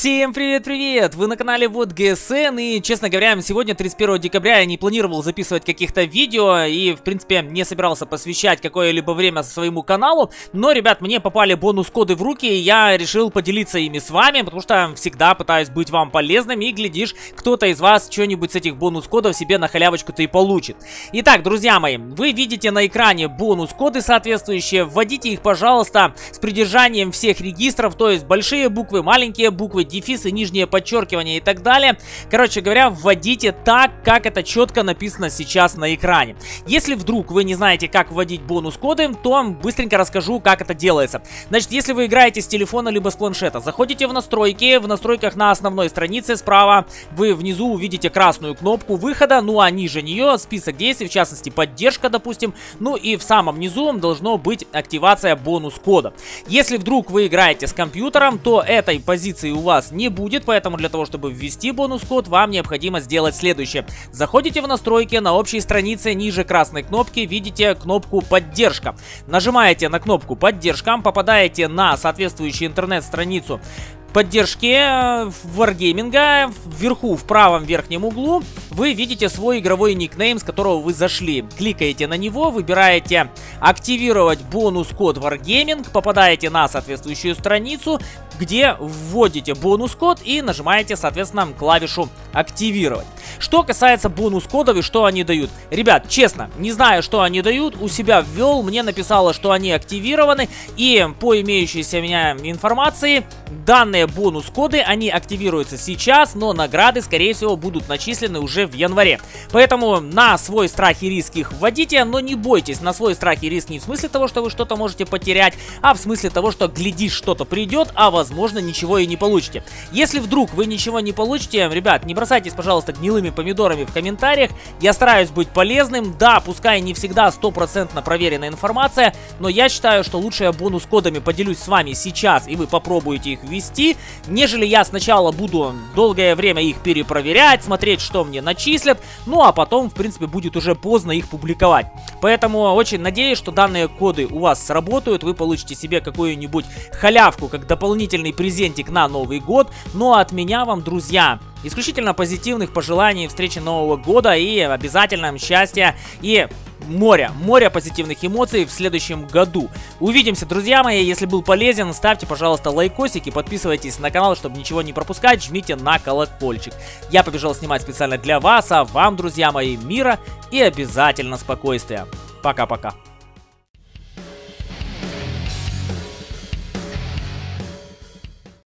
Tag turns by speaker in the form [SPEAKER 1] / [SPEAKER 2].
[SPEAKER 1] Всем привет-привет! Вы на канале Вот ГСН, и, честно говоря, сегодня, 31 декабря, я не планировал записывать каких-то видео и, в принципе, не собирался посвящать какое-либо время своему каналу, но, ребят, мне попали бонус-коды в руки, и я решил поделиться ими с вами, потому что всегда пытаюсь быть вам полезным, и, глядишь, кто-то из вас что-нибудь с этих бонус-кодов себе на халявочку-то и получит. Итак, друзья мои, вы видите на экране бонус-коды соответствующие, вводите их, пожалуйста, с придержанием всех регистров, то есть большие буквы, маленькие буквы, дефисы, нижнее подчеркивание и так далее. Короче говоря, вводите так, как это четко написано сейчас на экране. Если вдруг вы не знаете, как вводить бонус-коды, то быстренько расскажу, как это делается. Значит, если вы играете с телефона либо с планшета, заходите в настройки. В настройках на основной странице справа вы внизу увидите красную кнопку выхода, ну а ниже нее список действий, в частности поддержка, допустим. Ну и в самом низу должно быть активация бонус-кода. Если вдруг вы играете с компьютером, то этой позиции у вас не будет, поэтому для того, чтобы ввести бонус-код, вам необходимо сделать следующее. Заходите в настройки, на общей странице ниже красной кнопки видите кнопку поддержка. Нажимаете на кнопку поддержка, попадаете на соответствующую интернет-страницу поддержки Wargaming. Вверху в правом верхнем углу вы видите свой игровой никнейм, с которого вы зашли. Кликаете на него, выбираете активировать бонус-код Wargaming, попадаете на соответствующую страницу, где вводите бонус-код и нажимаете, соответственно, клавишу активировать. Что касается бонус-кодов и что они дают. Ребят, честно, не знаю, что они дают, у себя ввел, мне написало, что они активированы, и по имеющейся у меня информации, данные бонус-коды, они активируются сейчас, но награды, скорее всего, будут начислены уже в январе. Поэтому на свой страх и риск их вводите, но не бойтесь, на свой страх и риск не в смысле того, что вы что-то можете потерять, а в смысле того, что, глядишь, что-то придет, а возможно, ничего и не получите. Если вдруг вы ничего не получите, ребят, не бросайтесь, пожалуйста, гнилыми помидорами в комментариях. Я стараюсь быть полезным, да, пускай не всегда стопроцентно проверенная информация, но я считаю, что лучше я бонус-кодами поделюсь с вами сейчас, и вы попробуете их ввести, нежели я сначала буду долгое время их перепроверять, смотреть, что мне начислят, ну а потом, в принципе, будет уже поздно их публиковать. Поэтому очень надеюсь, что данные коды у вас сработают, вы получите себе какую-нибудь халявку, как дополнительный презентик на Новый год. Ну а от меня вам, друзья, исключительно позитивных пожеланий, встречи Нового года и обязательно счастья и море позитивных эмоций в следующем году. Увидимся, друзья мои. Если был полезен, ставьте, пожалуйста, лайкосики, подписывайтесь на канал, чтобы ничего не пропускать, жмите на колокольчик. Я побежал снимать специально для вас, а вам, друзья мои, мира и обязательно спокойствия. Пока-пока.